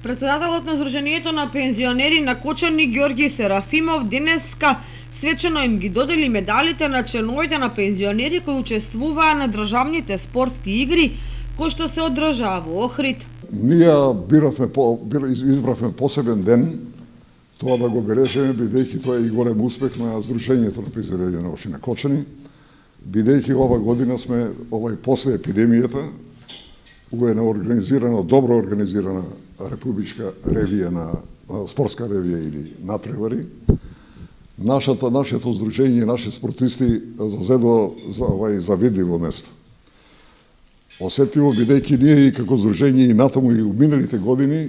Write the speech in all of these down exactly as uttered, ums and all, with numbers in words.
Председателот на Сдруженијето на пензионери на Кочани Ѓорги Серафимов денеска свечено им ги додели медалите на членовите на пензионери кои учествуваа на државните спортски игри кои што се одржаа во Охрид. Ние биравме избравме посебен ден тоа да го бележиме, бидејќи тоа е и голем успех на Сдруженијето на пензионери на општина Кочани, бидејќи ова година сме овај после епидемијата уедно организирана, добро организирана републичка ревија на спортска ревија или надпревари. Нашата нашето здружение, наши спортисти зазедува за овај завидливо место. Осетливо бидејќи ние и како здружение и натаму и у миналите години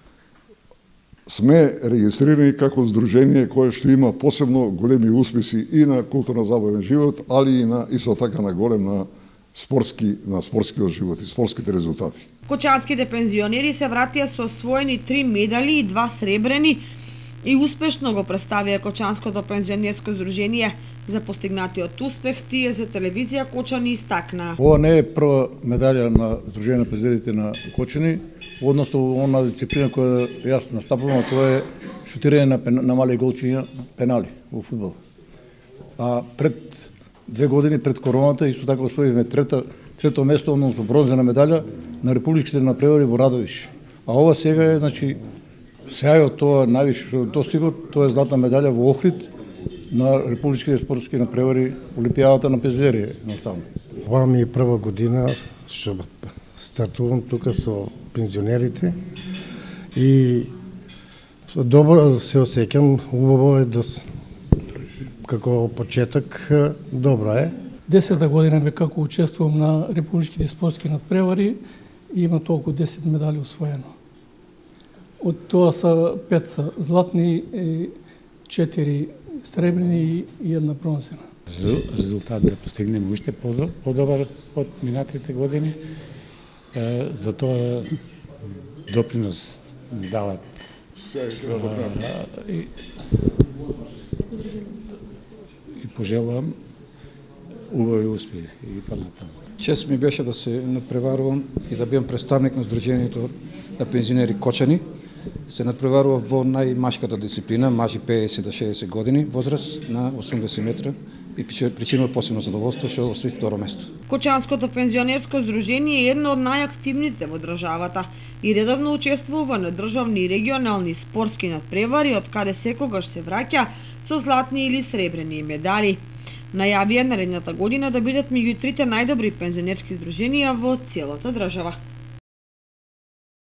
сме регистрирани како здружение кое што има посебно големи успеси и на културно-забавен живот, али и на исто така на голем на спортски на спортскиот живот и спортските резултати. Кочанските пензионери се вратија со освоени три медали и два сребрени и успешно го представија Кочанското пензионерско здружение. За постигнатиот успех тие за телевизија Кочани истакнаа. Ова не е прва медалја на Здружение на пензионерите на Кочани, односно она дисциплина која јас настапувам, тоа е шутирање на, пен, на мали голчиња, пенали во фудбал. А пред две години пред короната исто така освоивме трета трето место, односно бронзена медалја на републичките надпревари во Радовиш. А ова сега е, значи, сеајот тоа највише што достигот, тоа е златна медалја во Охрид на републичките спортски надпревари Олимпијадата на пензионери наставно. Ова ми е прва година што стартувам тука со пензионерите и добро се осеќам, убаво е да како почеток добро е. Десета година ме како учествувам на републичките спортски надпревари и има толку десет медали усвоено. Од тоа са пет са златни, четири сребрени и една бронзена. Резултат да постигнеме уште подобар од минатите години. За тоа допринос дават и, и пожелувам убави успеси и понатаму. Чест ми беше да се надпреварувам и да бидам представник на Сдруженијето на пензионери Кочани. Се надпреварував во најмашката дисциплина, мажи пеесет до шеесет години, возраст на осумдесет метра и причинува посебно задоволство што освои второ место. Кочанското пензионерско здружение е едно од најактивните во државата и редовно учествува на државни и регионални спортски надпревари, од каде секогаш се враќа со златни или сребрени медали. Најавија наредната година да бидат меѓу трите најдобри пензионерски здруженија во целата држава.